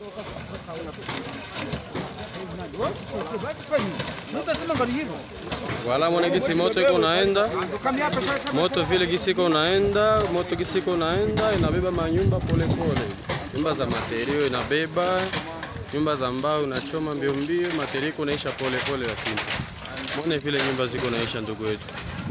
Wala mwone gisi moto iko naenda. Moto vile gisi iko naenda, moto gisi iko naenda inabeba manyumba pole pole. Nyumba za materio inabeba, nyumba za mbao inachoma mbio mbio, materio iko naisha pole pole lakini. Mwone vile nyumba ziko naisha ndugu wetu.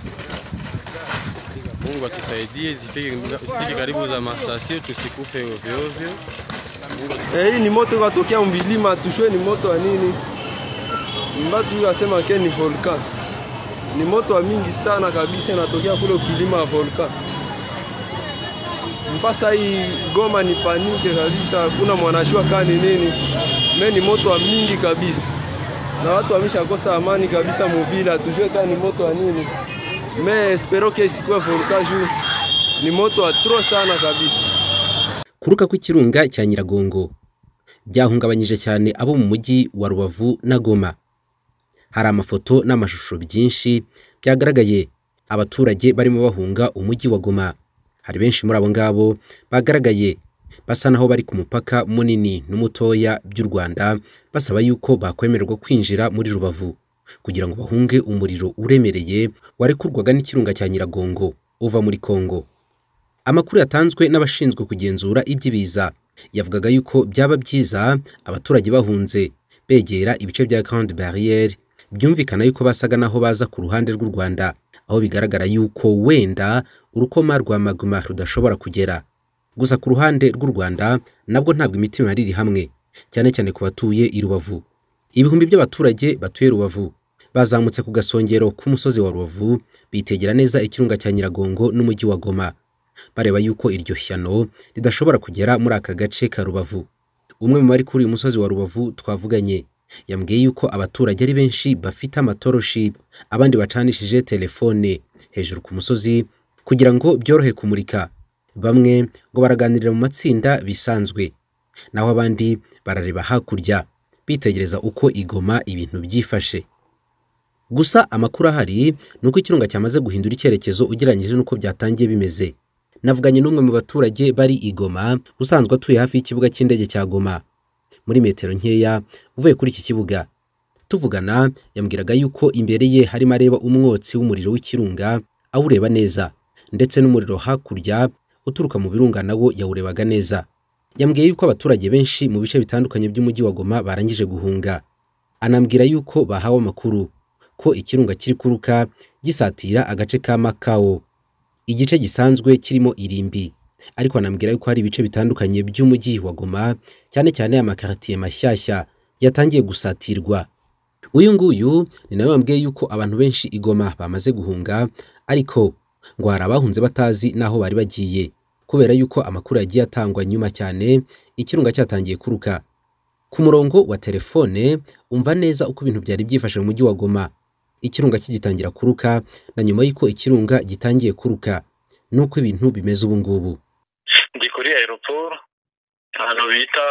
Mungu atusaidie zifike karibu za mastasio tusikufe ovyo ovyo. Hii ni moto katokea mbilima tushwe ni moto wa nini? Mbatu yasema ke ni volcan. Ni moto wa mingi sana kabisa inatokea kule kilima ya volcan. Mpasa hii Goma ni panike kabisa, kuna mwanashua kani nini. Ni moto wa mingi kabisa. Na watu wameshakosa amani kabisa muvila tujue kani ni moto wa nini. Espero ke isikuwe volcan juu ni moto wa tro sana kabisa. Kuruka kw'ikirunga cya Nyiragongo byahungabanyije cyane abo mu mujyi wa Rubavu na Goma. Hari amafoto n'amashusho byinshi byagaragaye abaturage barimo bahunga umujyi wa Goma. Hari benshi muri abo ngabo bagaragaye basa naho bari ku mupaka munini n'umutoya by'u Rwanda basaba yuko bakwemererwa kwinjira muri Rubavu kugira ngo bahunge umuriro uremereye warekurwaga n'ikirunga cya Nyiragongo uva muri Kongo. Amakuru yatanzwe n'abashinzwe kugenzura iby'ibiza yavugaga yuko byaba byiza abaturage bahunze begera ibice bya Grande Barrière, byumvikana yuko basaga naho baza ku ruhande rw'u Rwanda, aho bigaragara yuko wenda urukoma rwa magma rudashobora kugera. Gusa ku ruhande rw'u Rwanda nabwo ntabwo imitima yari iri hamwe, cyane cyane ku batuye i Rubavu. Ibihumbi by'abaturage batuye Rubavu bazamutse ku gasongero k'umusozi wa Rubavu bitegera neza ikirunga cya Nyiragongo n'umujyi wa Goma, bareba yuko iryo shyano ridashobora kugera muri aka gace ka Rubavu. Umwe mu bari kuri uyu musozi wa Rubavu twavuganye yambwiye yuko abaturage ari benshi bafite amatoroshi, abandi bacanishije telefone hejuru ku musozi kugira ngo byorohe kumurika. Bamwe ngo baraganirira mu matsinda bisanzwe, naho abandi barareba hakurya bitegereza uko igoma ibintu byifashe. Gusa amakuru ahari nuko ikirunga cyamaze guhindura icyerekezo ugereranyije nuko byatangiye bimeze. Navuganye n'umwe mu baturage bari igoma usanzwe atuye hafi y'ikibuga cy'indege cya Goma muri metero nkeya uvuye kuri iki kibuga. Tuvugana yambwiraga yuko imbere ye harimo areba umwotsi w'umuriro w'ikirunga awureba neza, ndetse n'umuriro hakurya uturuka mu birunga nawo yawurebaga neza. Yambwiye yuko abaturage benshi mu bice bitandukanye by'umujyi wa Goma barangije guhunga. Anambwira yuko bahawe amakuru ko ikirunga kiri kuruka gisatira agace ka Makao, igice gisanzwe kirimo irimbi, ariko anambwira yuko hari ibice bitandukanye by'umujyi wa Goma, cyane cyane amakartier mashyashya yatangiye gusatirwa. Uyu nguyu ni nawe wambwiye yuko abantu benshi igoma bamaze guhunga, ariko ngo hari abahunze batazi naho bari bagiye kubera yuko amakuru yagiye atangwa nyuma cyane ikirunga cyatangiye kuruka. Ku murongo wa telefone umva neza uko ibintu byari byifashe mu mujyi wa Goma ikirunga kigitangira kuruka na nyuma y'uko ikirunga gitangiye kuruka nuko ibintu bimeze ubu ngubu. Ndi kuri aeroport ahantu bita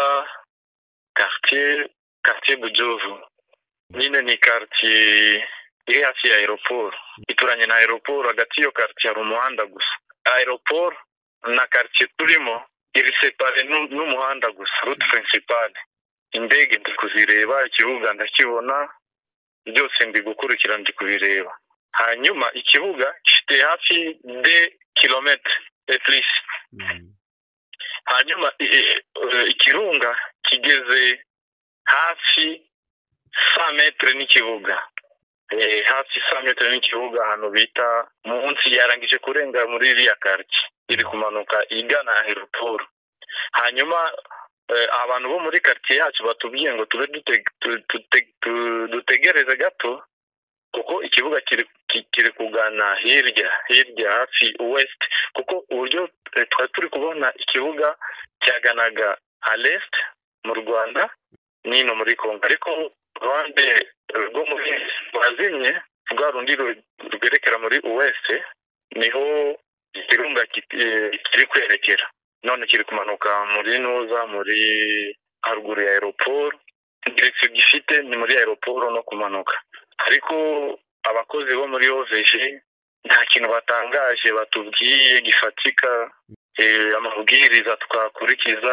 quartier Bujovu. Nyine ni quartier iri hafi ya aeroport, ituranye na aeroport. Hagati yo quartier hari umuhanda gusa. Aeroport na quartier turimo iri separe n'umuhanda gusa, route principale. Indege ndi kuzireba, ikibuga ndakibona, byose ndi gukurikira ndi kubireba. Hanyuma ikibuga gifite hafi de kilometre et plus. Hanyuma ikirunga kigeze hafi 100 metre n'ikibuga. Hafi 100 metre n'ikibuga hano bita munsi yarangije kurenga muri iriya quartier iri kumanuka igana aeroport. Hanyuma abantu bo muri quartier yacu batubwiye ngo tube dutegereze gato kuko ikibuga kiri kugana hirya hafi west, kuko uburyo twari turi kubona ikibuga cyaganaga à l'est mu Rwanda nino muri Kongo, ariko rwande rwo muri bazimye bwa rundi rwerekera muri west niho ikirunga kiri kwerekera. None kiri kumanuka muri Nuza, muri haruguru ya aeroport. Direction gifite ni muri aeroport no kumanuka, ariko abakozi bo muri OVG nta kintu batangaje batubwiye gifatika. Amabwiriza twakurikiza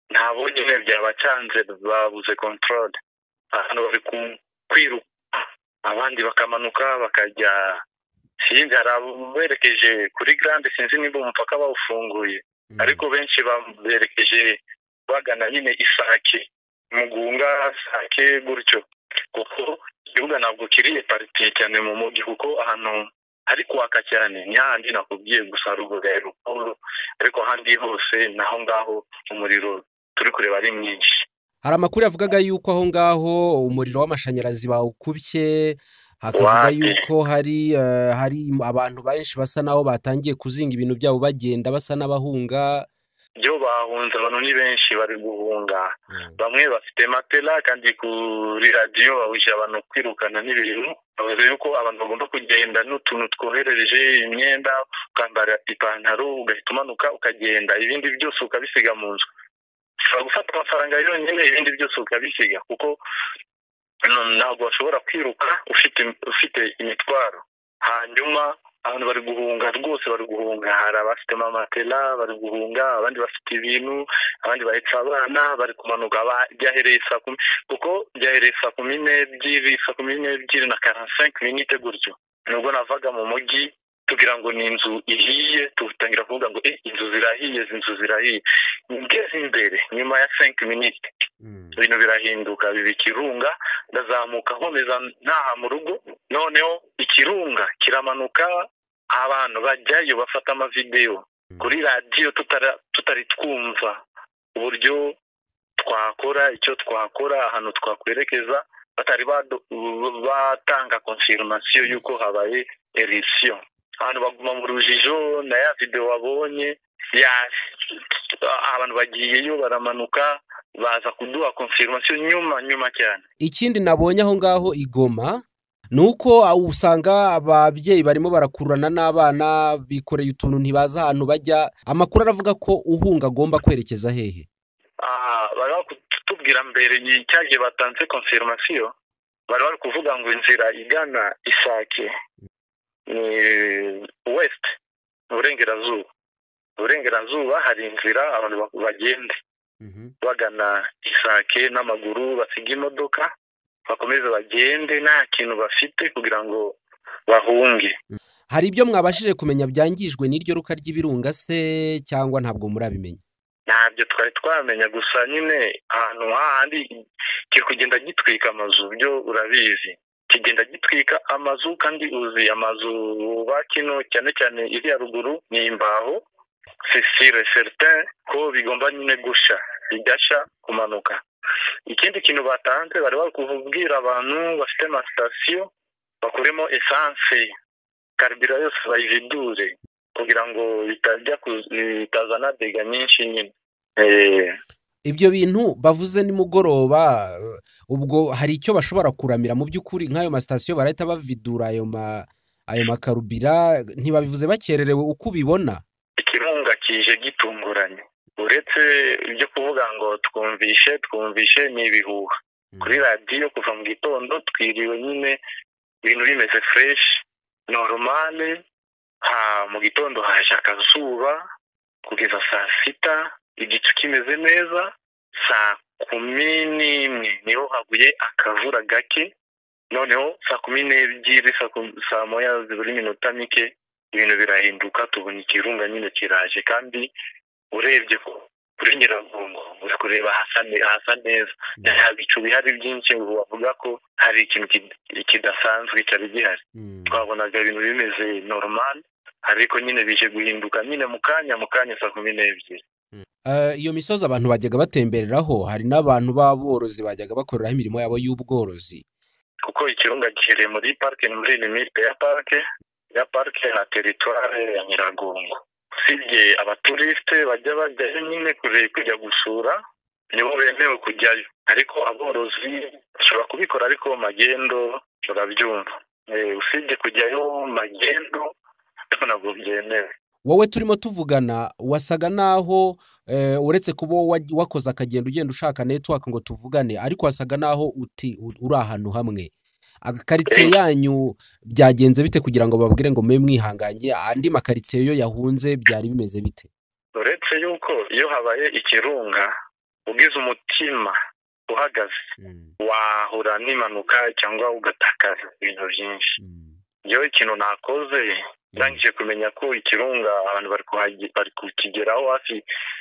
nabo nyine byabacanze babuze control, abantu bari kwiruka abandi bakamanuka bakajya sinzi berekeje kuri grande, sinzi niba umupaka bawufunguye, ariko benshi berekeje bagana nyine Isake, Mugunga, Sake gutyo, kuko ikibuga ntabwo kiri pariti cyane mu mujyi, kuko ahantu hari kwaka cyane ni handi nakubwiye gusa Rugogero, ariko handi hose naho ngaho umuriro turi kureba ari mwinshi. Hari amakuru yavugaga yuko aho ngaho umuriro w'amashanyarazi bawukubye, hakavuga yuko hari abantu benshi basa naho batangiye kuzinga ibintu byabo bagenda basa n'abahunga. Byo bahunze, abantu ni benshi bari guhunga, bamwe bafite matela kandi kuri radio bawuje abantu kwirukana n'ibintu, bavuze yuko abantu bagomba kugenda n'utuntu twoherereje imyenda, ukambara ipantaro ugahita umanuka ukagenda, ibindi byose ukabisiga mu nzu. Gufata amafaranga yonyine, ibindi byose ukabisiga, kuko ntabwo bashobora kwiruka ufite imitwaro. Hanyuma abantu bari guhunga rwose, bari guhunga, hari abafite amatela bari guhunga, abandi bafite ibintu, abandi bahetse abana bari kumanuka, byahereye saa 10, kuko byahereye saa 12 na 45 minutes gutyo, nubwo navaga mu mujyi tugira ngo ni inzu ihiye, tutangira kuvuga ngo inzu zirahiye, ngeze imbere nyuma ya 5 minutes ibintu birahinduka, biba ikirunga, ndazamuka nkomeza ntaha mu rugo, noneho ikirunga kiramanuka, abantu bajyayo bafata amavideo kuri radio, tutari twumva uburyo twakora icyo twakora, ahantu twakwerekeza, batari batanga confirmation yuko habaye eruption. Abantu baguma mu rujijo na ya video wabonye, abantu bagiyeyo baramanuka baza kuduha confirmation nyuma cyane. Ikindi nabonye aho ngaho Igoma nuko usanga ababyeyi barimo barakurana n'abana bikoreye utuntu ntibaza ahantu bajya. Amakuru aravuga ko uhunga agomba kwerekeza hehe? Bari kutubwira mbere y'icyagiye batanze confirmation, bari kuvuga ngo inzira igana Isake ni west, uburengerazuba hari inzira abantu bagende bagana Isake n'amaguru, basiga imodoka bakomeza bagende nta kintu bafite kugira ngo bahunge. Hari ibyo mwabashije kumenya byangijwe n'iryo ruka ry'ibirunga se cyangwa ntabwo murabimenya? Ntabyo twari twamenya, gusa nyine ahantu handi kiri kugenda gitwika amazu, byo urabizi, kigenda gitwika amazu, kandi uzi amazu bakino cyane iri ruguru ni imbaho, c'est certain ko bigomba nyine gusha, bigasha kumanuka. Ikindi kintu batanze, bari bakubwira abantu bafite amasitasiyo bakuremo essence, karibira yose bayividure kugira ngo bitazana dega nyinshi nyine. Ibyo bintu bavuze nimugoroba, ubwo hari icyo bashobora kuramira mu by'ukuri nk'ayo masitasiyo barahita bavidura ayo makarubira, ntibabivuze bakererewe uko ubibona? Ikirunga kije gitunguranye, uretse ibyo kuvuga ngo twumvishe ni ibihuha kuri radio kuva mu gitondo, twiriwe nyine ibintu bimeze fresh normal. Mu gitondo haje akazuba kugeza saa 6, igicu kimeze neza, saa 11 niho haguye akavura gake, noneho saa 12 saa moya ziburi minota mike ibintu birahinduka, tubona ikirunga nyine kiraje, kandi urebye kuri Nyiragongo uri kureba hasa neza, nta bicu bihari byinshi bavuga ko hari ikintu kidasanzwe cyari gihari. Twabonaga ibintu bimeze normal, ariko nyine bije guhinduka nyine mu kanya saa 12. Iyo misozi abantu bajyaga batembereraho, hari n'abantu b'aborozi bajyaga bakoreraho imirimo yabo y'ubworozi, kuko ikirunga giherereye muri parike, muri limite ya parike na territoire ya Nyiragongo. Usibye abaturiste bajyayo nyine kujya gusura, nibo bemewe kujyayo, ariko aborozi bashobora kubikora ariko magendo turabyumva. Usibye kujyayo magendo ntabwo byemewe. Wowe turimo tuvugana wasaga naho uretse kuba wakoze akagenda ugenda ushaka network ngo tuvugane, ariko wasaga naho uri ahantu hamwe. Agakaritsiye yanyu byagenze bite kugira ngo babwire ngo mwe mwihanganye, andi makaritsiye yo yahunze byari bimeze bite? Uretse yuko iyo habaye ikirunga ugize umutima uhagaze wahura n'impanuka cyangwa ugatakaza ibintu byinshi. Yewe ikintu nakoze ndangije kumenya ko ikirunga abantu bari kukigeraho hafi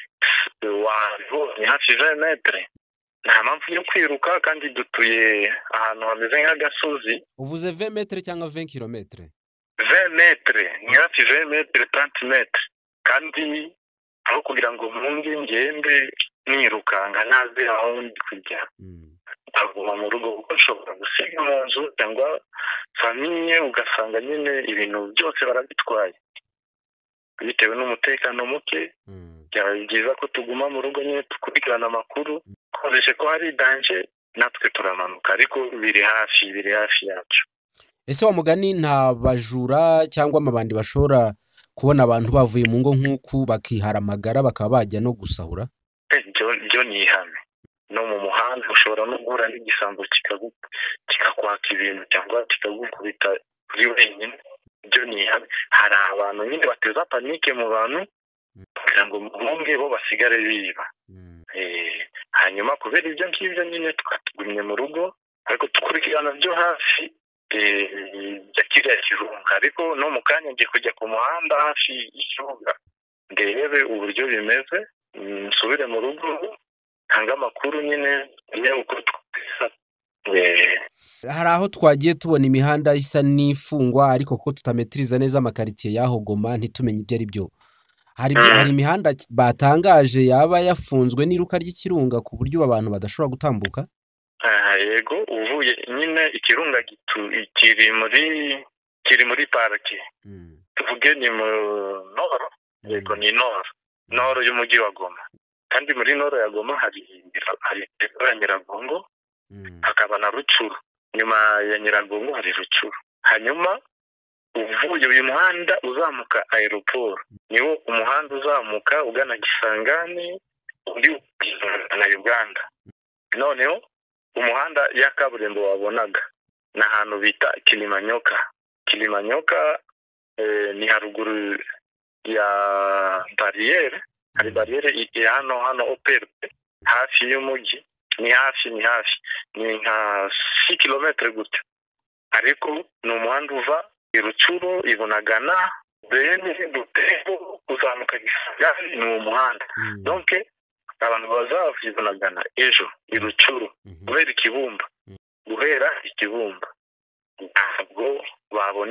hafi 20 metre, nta mpamvu yo kwiruka kandi dutuye ahantu hameze nk'agasozi. Uvuze 20 metre cyangwa 20 kilometre? 20 metre, ni hafi 20 metre 30 metre, kandi aho kugira ngo mpunge ngende nirukanga naze aho ndi kujya, aguma mu rugo kuko nshobora gusiga mu nzu cyangwa famiye ugasanga nyine ibintu byose barabitwaye bitewe n'umutekano muke. Byaba byiza ko tuguma mu rugo nyine tukurikirana amakuru, koreshe ko hari danger natwe turamanuka, ariko biri hafi yacu. Ese wa mugani nta bajura cyangwa amabandi bashobora kubona abantu bavuye mu ngo nk'uku bakihara amagara bakaba bajya no gusahura? Byo ni ihame. No mu muhanda ushobora no guhura n'igisambo kikakwaka ibintu cyangwa kikagukubita kuri wenyine. Byo ni ihame. Hari abantu nyine bateza panike mu bantu kugira ngo mpunge bo basigare biba. Hanyuma kubera ibyo ngibyo nyine twatugumye mu rugo, ariko tukurikirana byo hafi ya kiriya kirunga. Ariko no mu kanya ngiye kujya ku muhanda hafi y'ikirunga ndebe uburyo bimeze, nsubire mu rugo tanga amakuru nyine uko twisa. Hari aho twagiye tubona imihanda isa n'ifungwa ariko ko tutametiriza neza amakaritiye yaho Goma ntitumenye ibyo ari byo. Hari imihanda batangaje yaba yafunzwe n'iruka ry'ikirunga ku buryo abantu badashobora gutambuka? Yego, uvuye nyine ikirunga kiri muri parike. Tuvuge ni mu Noro, yego ni Noro y'umujyi wa Goma. Kandi muri Noro ya Goma hari Nyiragongo, hakaba na Rucuru. Nyuma ya Nyiragongo hari Rucuru. Hanyuma uvuye uyu muhanda uzamuka aeroport, niwo umuhanda uzamuka ugana Gisangani uri na Uganda. Noneho umuhanda ya kaburimbo wabonaga na ahantu bita Kilimanyoka ni haruguru ya barriere. Hari barriere hano operpe hafi y'umujyi, ni hafi ni nka 6 kilometre gute, ariko ni umuhanda uva Irucuro Ibunagana bene Butembo uzamuka Gisagari, ni umuhanda. Donc abantu bazava Ibunagana ejo Irucuro guhera Ikibumba ntabwo babona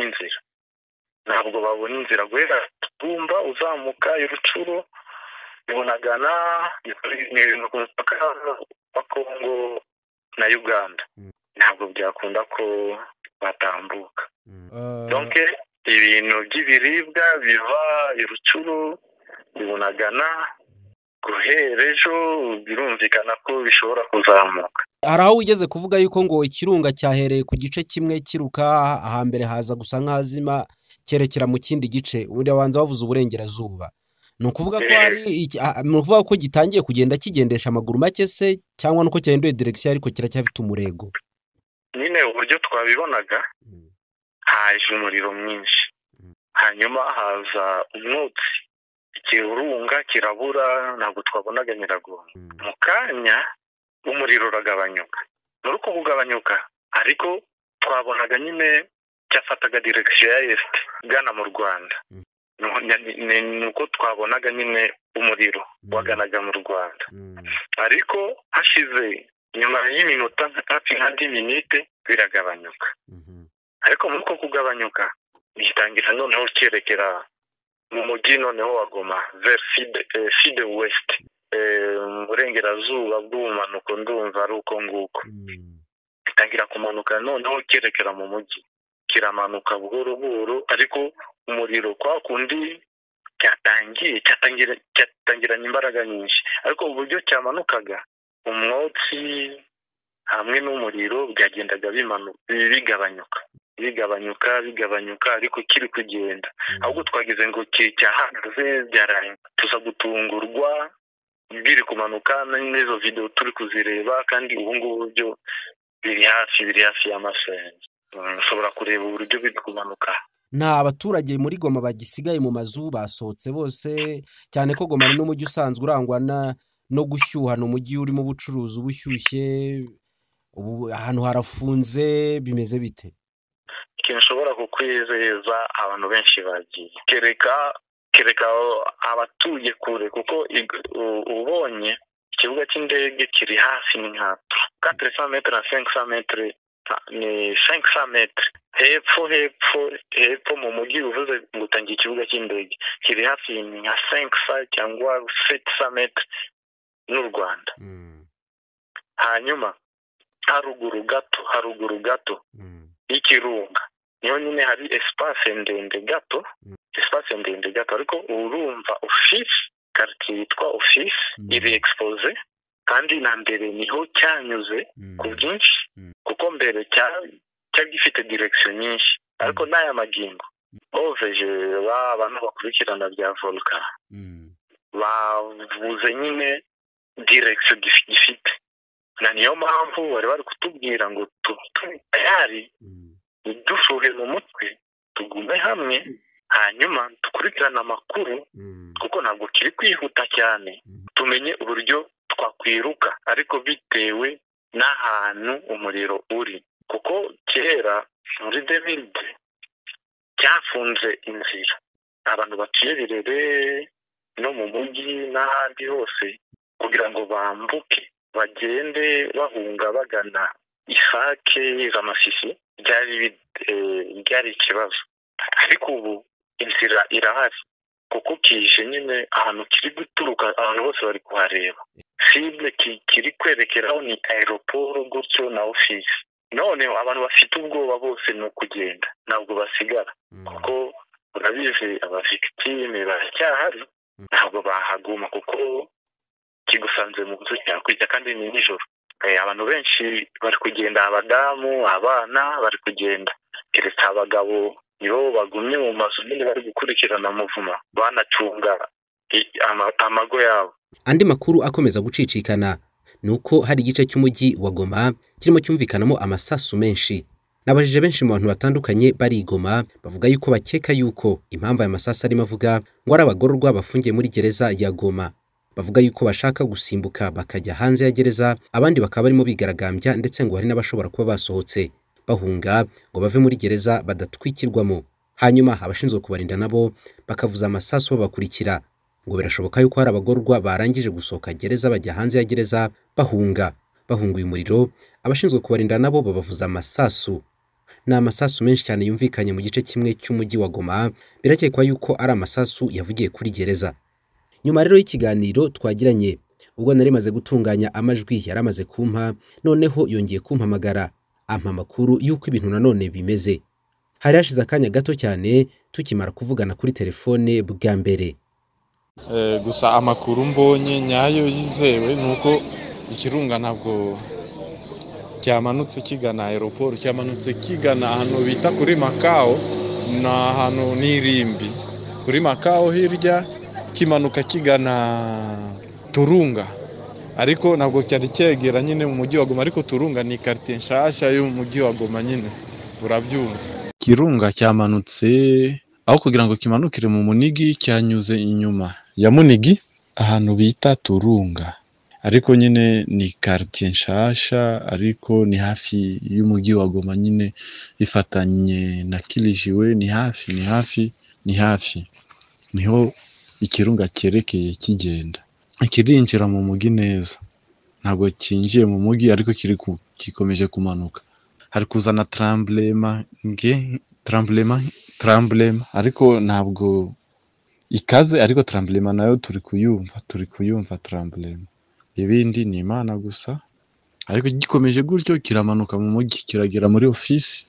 inzira guhera Ikibumba uzamuka Irucuro Ibunagana ni ku mupaka wa Kongo na Uganda, ntabwo byakunda ko batambuka. Donc ibintu by'ibiribwa biva Irucuro Ibunagana guhera ejo birumvikana ko bishobora kuzamuka. Hari aho ugeze kuvuga yuko ngo ikirunga cyahereye ku gice kimwe kiruka ahambere haza gusa nk'azima cyerekera mu kindi gice, ubundi abanza bavuze uburengerazuba. Ni ukuvuga ko gitangiye kugenda kigendesha amaguru make se cyangwa nuko cyahinduye direction ariko kiracyafite umurego? Nyine uburyo twabibonaga, haje umuriro mwinshi, hanyuma haza umwotsi, ikirunga kirabura, ntabwo twabonaga Nyiragongo. Mu kanya umuriro uragabanyuka, muri uko kugabanyuka ariko twabonaga nyine cyafataga direction ya est gana mu Rwanda. Nuko twabonaga nyine umuriro waganaga mu Rwanda, ariko hashize nyuma y'iminota hafi nka 10 minutes biragabanyuka. Ariko muri uko kugabanyuka bitangira noneho cyerekera mu mujyi noneho wa Goma vers sud west, burengerazuba bw'umanuko ndumva ari uko nguko. Bitangira kumanuka noneho cyerekera mu mujyi, kiramanuka buhoro ariko umuriro kwa kundi cyatangiranye imbaraga nyinshi, ariko uburyo cyamanukaga umwotsi hamwe n'umuriro byagendaga bigabanyuka ariko kiri kugenda. Ahubwo twagize ngo cyahagaze byaraye, tuza gutungurwa biri kumanuka n'izo video turi kuzireba, kandi ubu ngubu byo biri hafi y'amasenga. Ushobora kureba uburyo biri kumanuka. Nta abaturage muri Goma bagisigaye mu mazu, basohotse bose, cyane ko Goma ni n'umujyi usanzwe urangwa no gushyuha no mujyi urimo ubucuruzi ubushyushye ubu ahantu harafunze bimeze bite? Ikintu ushobora kukwizeza abantu benshi bagiye kereka abatuye kure kuko ubonye ikibuga cy'indege kiri hafi ni nka 400 metres na 500 metres ni 500 metres hepfo mu mujyi uvuze ngo utangiye ikibuga cy'indege kiri hafi nka 500 cyangwa 700 metres n'u Rwanda. Hanyuma haruguru gato y'ikirunga niho nyine hari espace ndende gato ariko urumva office quartier yitwa office iri expose kandi na mbere niho cyanyuze ku byinshi kuko mbere cyagifite direction nyinshi ariko n'aya magingo oveje abantu bakurikirana bya volcan bavuze nyine direction gifite na niyo mpamvu bari kutubwira ngo tayari dushuhe mu mutwe tugume hamwe hanyuma dukurikirana amakuru kuko ntabwo kiri kwihuta cyane tumenye uburyo twakwiruka ariko bitewe n'ahantu umuriro uri kuko kera muri David cyafunze inzira abantu batuye Birere no mu mujyi n'ahandi hose kugira ngo bambuke bagende bahunga bagana Isake z'Amasisi byari ikibazo ariko ubu inzira irahari kuko kije nyine ahantu kiri guturuka abantu bose bari kuhareba cible kiri kwerekeraho ni aeroport gutyo na office none abantu bafite ubwoba bose no kugenda ntabwo basigara kuko urabizi abavictime baracyahari ntabwo bahaguma kuko kigusanze mu nzu cyakwita kandi ni nijoro abantu benshi bari kugenda abadamu abana bari kugenda keretse abagabo nibo bagumye mu mazu nyine bari gukurikirana muvuma banacunga amago yabo. Andi makuru akomeza gucicikana nuko hari igice cy'umujyi wa Goma kirimo cyumvikanamo amasasu menshi. Nabajije benshi mu bantu batandukanye bari Goma bavuga yuko bakeka yuko impamvu aya masasu arimo avuga ngo ari abagororwa bafungiye muri gereza ya Goma. Bavuga yuko bashaka gusimbuka bakajya hanze ya gereza abandi bakaba barimo bigaragambya ndetse ngo hari n'abashobora kuba basohotse bahunga ngo bave muri gereza badatwikirwamo. Hanyuma abashinzwe kubarinda nabo bakavuza amasasu babakurikira ngo birashoboka yuko hari abagororwa barangije gusohoka gereza bajya hanze ya gereza bahunguye umuriro. Abashinzwe kubarinda nabo babavuza amasasu. Ni amasasu menshi cyane yumvikanye mu gice kimwe cy'umujyi wa Goma. Birakekwa yuko ari amasasu yavugiye kuri gereza. Nyuma rero y'ikiganiro twagiranye ubwo nari maze gutunganya amajwi yaramaze kumpa noneho yongeye kumpamagara ampa makuru yuko ibintu nanone bimeze. Hari hashize akanya gato cyane tukimara kuvugana kuri telefone bwa mbere. Gusa amakuru mbonye nyayo yizewe nuko ikirunga ntabwo cyamanutse kigana aeroport cyamanutse kigana ahantu bita kuri Makao na ahantu n'irimbi kuri Makao hirya kimanuka kigana Turunga ariko ntabwo cyari cyegera nyine mu mujyi wa Goma ariko Turunga ni quartier nshasha yo mu mujyi wa Goma nyine urabyumva. Kirunga cyamanutse aho kugira ngo kimanukire mu Munigi cyanyuze inyuma ya Munigi ahantu bita Turunga ariko nyine ni quartier nshasha ariko ni hafi y'umujyi wa Goma nyine ifatanye na Kilijiwe ni hafi niho ikirunga cyerekeye kigenda kirinjira mu mujyi neza ntabwo kinjiye mu mujyi ariko kikomeje kumanuka hari kuzana tremblement ariko ntabwo ikaze ariko tremblement nayo turi kuyumva tremblement ibindi ni Imana gusa ariko gikomeje gutyo kiramanuka mu mujyi kiragera muri office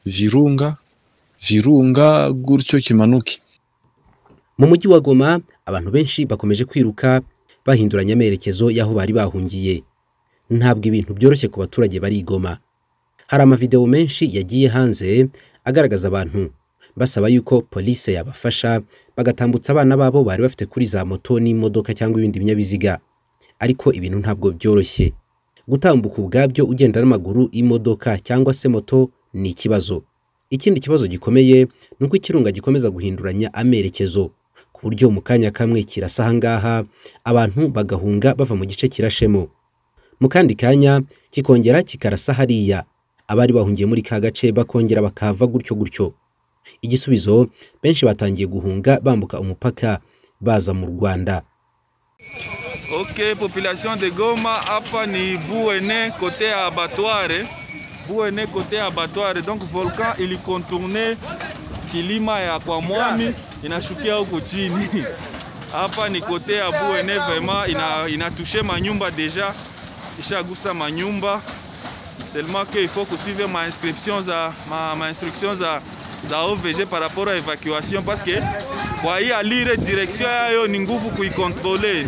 Virunga gutyo kimanuke. Mu mujyi wa Goma abantu benshi bakomeje kwiruka bahinduranya amerekezo yaho bari bahungiye. Ntabwo ibintu byoroshye ku baturage bari Goma. Hari amavideo menshi yagiye hanze agaragaza abantu basaba yuko police yabafasha bagatambutsa abana babo bari bafite kuri za moto n'imodoka cyangwa ibindi binyabiziga. Ariko ibintu ntabwo byoroshye. Gutambuka ubwabyo ugenda n'amaguru imodoka cyangwa se moto ni ikibazo. Ikindi kibazo gikomeye nuko ikirunga gikomeza guhinduranya amerekezo ku buryo mu kanya kamwe kirasa ahangaha abantu bagahunga bava mu gice kirashemo, mu kandi kanya kikongera kikarasa hariya abari bahungiye muri ka gace bakongera bakava gutyo. Igisubizo benshi batangiye guhunga bambuka umupaka baza mu Rwanda. Ok, population de Goma, hapa ni Buene côté abattoir. Buene côté abattoir. Donc volcan ili contourner kilima ya kwa Mwami inashukia huko chini. Hapa ni côté ya Buene, vraiment inatoucher manyumba déjà. Ishagusa manyumba. Seulement que il faut que suivre ma instruction za OVG par rapport à évacuation parce que kwa hii alire direction yayo ni nguvu kuikontrole.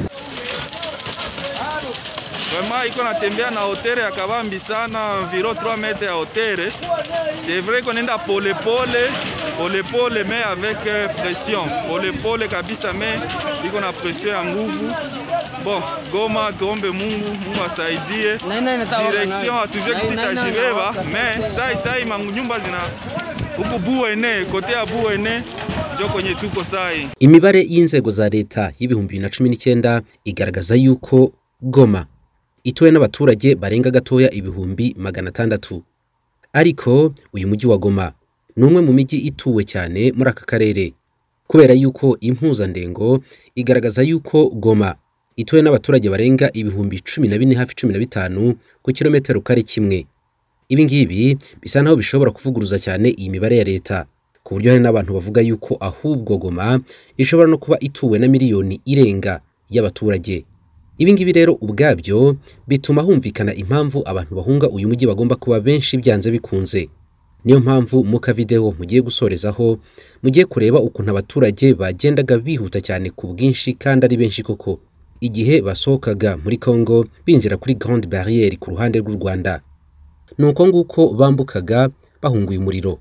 Vraiment iko natembea na hauteur ya kabambi sana, environ 3 mètres ya hauteur. C'est vrai qu'on enda pole mais avec pression. Pole kabisa mais iko na pression ya nguvu. Bon, Goma tuombe Mungu asaidie. Direction atujue kisitashibeba, mais sai manyumba zina huku Buene, kote ya Buene njo kwenye tuko sai. Imibare y'inzego za leta y'ibihumbi 2019 igaragaza yuko Goma ituwe n'abaturage barenga gatoya ibihumbi 600. Ariko uyu mujyi wa Goma ni umwe mu mijyi ituwe cyane muri aka karere kubera yuko impuzandengo igaragaza yuko Goma ituwe n'abaturage barenga ibihumbi 14 hafi 15 ku kilometero kare kimwe. Ibi ngibi bisa naho bishobora kuvuguruza cyane iyi mibare ya leta ku buryo hari n'abantu bavuga yuko ahubwo Goma ishobora no kuba ituwe na miliyoni irenga y'abaturage. Ibi ngibi rero ubwabyo bituma humvikana impamvu abantu bahunga uyu mujyi bagomba kuba benshi byanze bikunze. Niyo mpamvu muka video mugiye gusorezaho mugiye kureba ukuntu abaturage bagendaga bihuta cyane ku bwinshi kandi ari benshi koko igihe basohokaga muri Congo binjira kuri Grande Barrière ku ruhande rw'u Rwanda. Nuko nguko bambukaga bahunguye umuriro.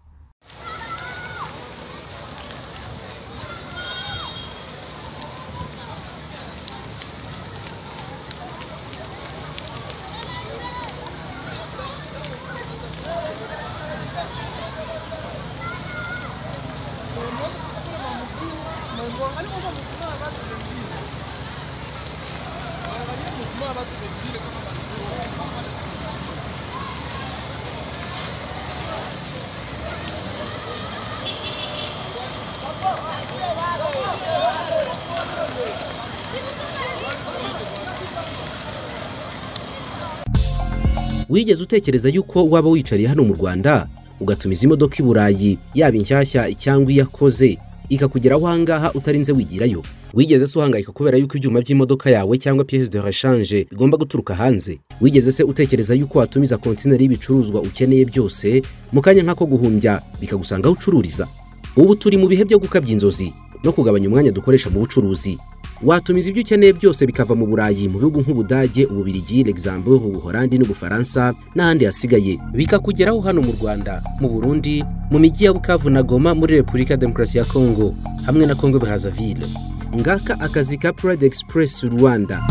Wigeze utekereza yuko waba wicariye hano mu Rwanda ugatumiza imodoka i Burayi yaba inshyashya cyangwa yakoze ikakugeraho ahangaha utarinze wigirayo? Wigeze se uhangayika kubera yuko ibyuma by'imodoka yawe cyangwa pièce de rechange bigomba guturuka hanze? Wigeze se utekereza yuko watumiza container y'ibicuruzwa ukeneye byose mu kanya nkako guhumbya bikagusanga aho ucururiza? Ubu turi mu bihe byo gukabya inzozi no kugabanya umwanya dukoresha mu bucuruzi. Watumiza ibyo ukeneye byose bikava mu Burayi, mu bihugu nk'Ubudage, Ububirigi, Luxembourg, Ubuholandi n'Ubufaransa n'ahandi hasigaye bikakugeraho hano mu Rwanda, mu Burundi, mu mijyi ya Bukavu na Goma muri Repubulika Demokarasi ya Congo hamwe na Congo Brazzaville. Ngaka akazi ka Pride Express Rwanda.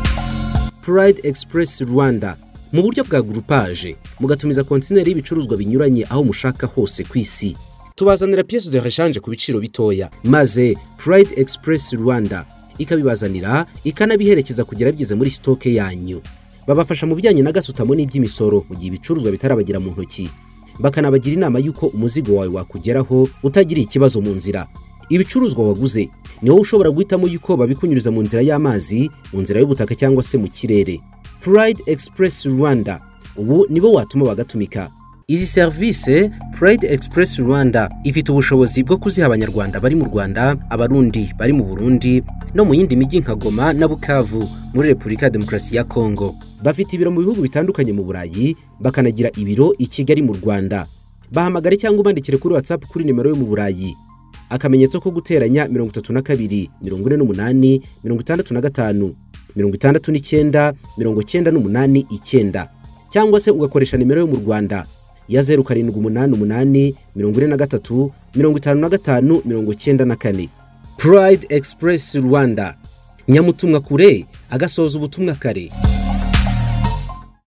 Pride Express Rwanda mu buryo bwa groupage mugatumiza container y'ibicuruzwa binyuranye aho mushaka hose ku isi. Tubazanira pièce de rechange ku biciro bitoya, maze Pride Express Rwanda ikabibazanira ikanabiherekeza kugera byize muri stock yanyu. Babafasha mu bijyanye na gasutamo n'iby'imisoro mu gihe ibicuruzwa bitarabagira mu ntoki. Bakanabagira inama yuko umuzigo wawe wakugeraho utagira ikibazo mu nzira. Ibicuruzwa waguze niho ushobora guhitamo yuko babikunyuriza mu nzira y'amazi, mu nzira y'ubutaka cyangwa se mu kirere. Pride Express Rwanda ubu nibo watuma bagatumika. Izi service Pride Express Rwanda ifite ubushobozi bwo kuziha abanyarwanda bari mu Rwanda, abarundi bari mu Burundi no mu yindi mijyi nka Goma na Bukavu muri Repubulika Demokarasi ya Congo. Bafite ibiro mu bihugu bitandukanye mu Burayi, bakanagira ibiro i Kigali mu Rwanda. Bahamagare cyangwa ubandikire kuri WhatsApp kuri nimero yo mu Burayi akamenyetso ko guteranya 32 48 65 69 98 cyangwa se ugakoresha nimero yo mu Rwanda ya 0788 43 55 94. Pride Express Rwanda, nyamutumwa kure agasoza ubutumwa kare.